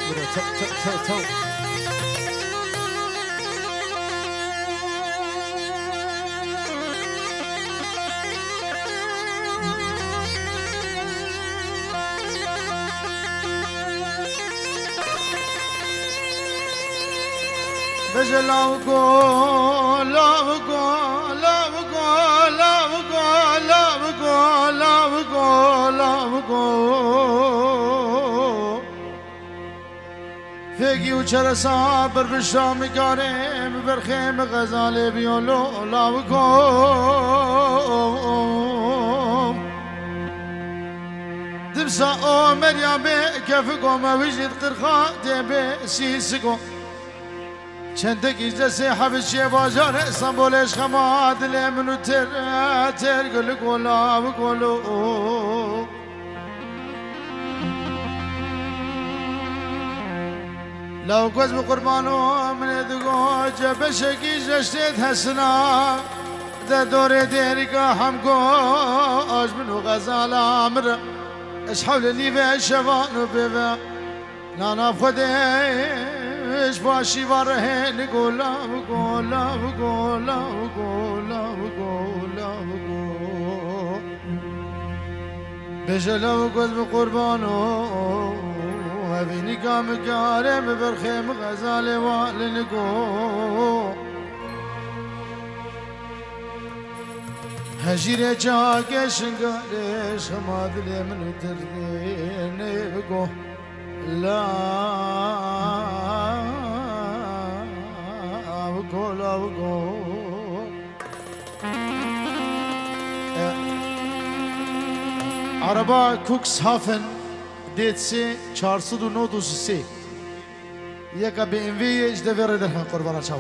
تو بجا لاو گو لاو گو لاو گو لاو گو لاو گو لاو گو لاو گو فيقي وشر صابر بالشام قارم برخيم غزالي بيولو لاو گو دبسا او مريم كيف قوم وجد قرخا دبي سيسقو چندك جسي حبشي بازار اسطنبولش خماد لمنو تر قل قولا وقولو لو قز بقربانو من دقو جبشكي جشتت هسنا ده دور ديرقا حمقو اجبنو غزال امر اش حول لي في شفانو بيبا نانا بخديش باشي بره نقولا وقولا وقولا وقولا وقولا وقولا بجلا وقز بقربانو هبيني قام كارم برخيم غزالي والنقو هجيري جاكش نقالش حماد لي من تردين بقو لا بقول لا بقول عربا كوكس هافن ديتسي 493 يكا بي ام في اجدا فيري درخان قربانا شوا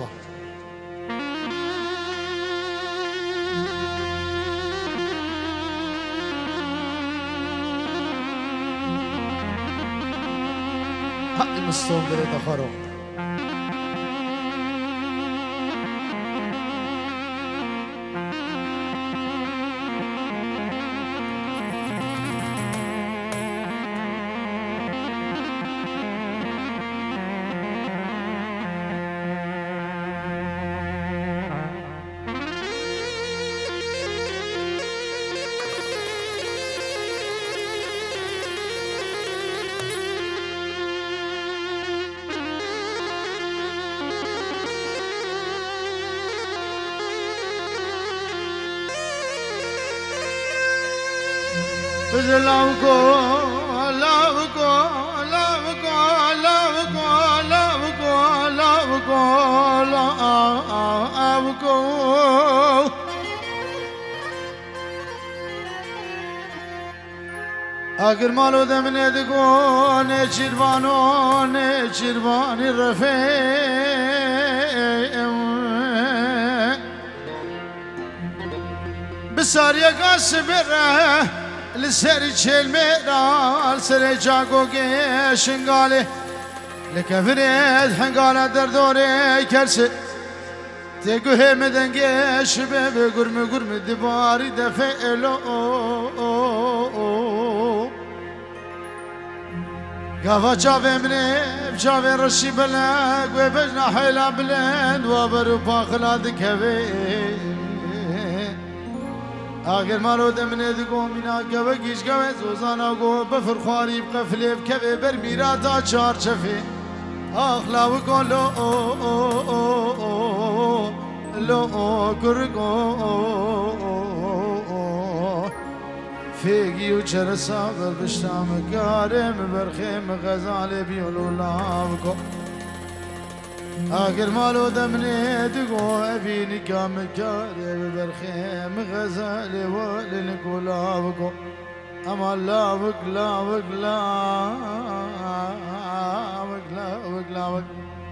حق مستوم دريت اخارو لاو گو لاو گو لاو گو لاو گو لاو گو لاو گو لاو گو اگر مالو دمنه دگو نه چیروانی رفیع بساریا قاس بره لسر چل میرال سر جاگو که شنگاله لکفرید حنگاله در دوره کرسه تگو همدنگش به گرم دیواری دفعلو قفا جاوه منه جاوه رشی بلند و بجنا حیلا بلند و برو پاخلا دکوه آخر مالو دمنه دگو مینا گوه گیش گوه زوزانا گو بفر خواری بقفله بکوه بر میراتا چار چفه آخلاو گو لو گرگو فيقي وشر صابر بشتام كارم برخيم غزالي بيولو لاوكو آخر مالو دمني دقو أبيني كام كارم برخيم غزالي ولنكو لاوكو أما لاوك لاوك لاوك لاوك لاوك لاوك